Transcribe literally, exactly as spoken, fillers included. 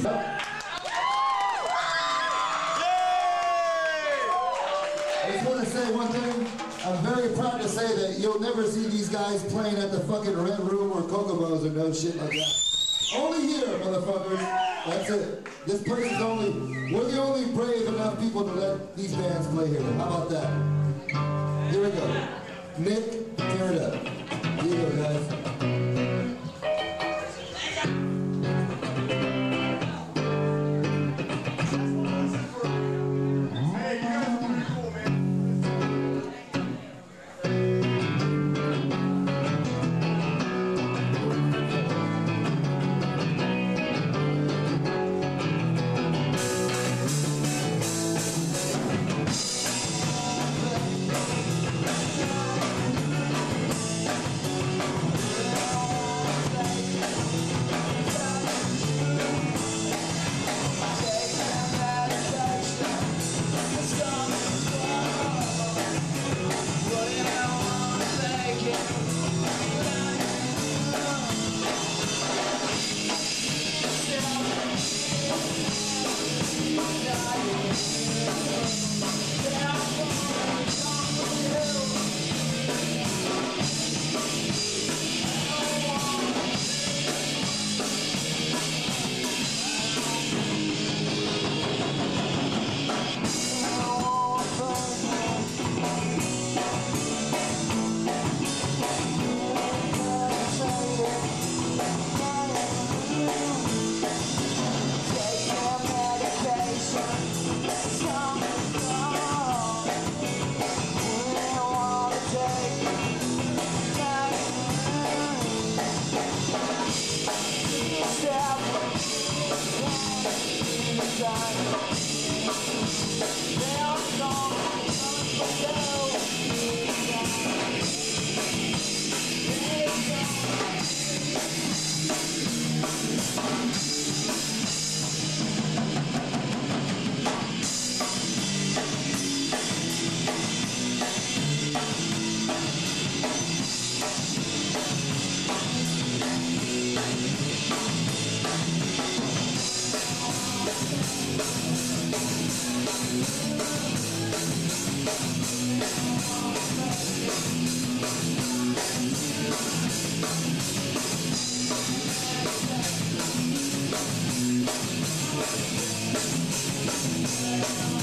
I just want to say one thing. I'm very proud to say that you'll never see these guys playing at the fucking Red Room or Kokomo's or no shit like that. Only here, motherfuckers. That's it. This place is only, we're the only brave enough people to let these bands play here. How about that? Here we go. Nick, tear it up. Here you go, guys. Yeah.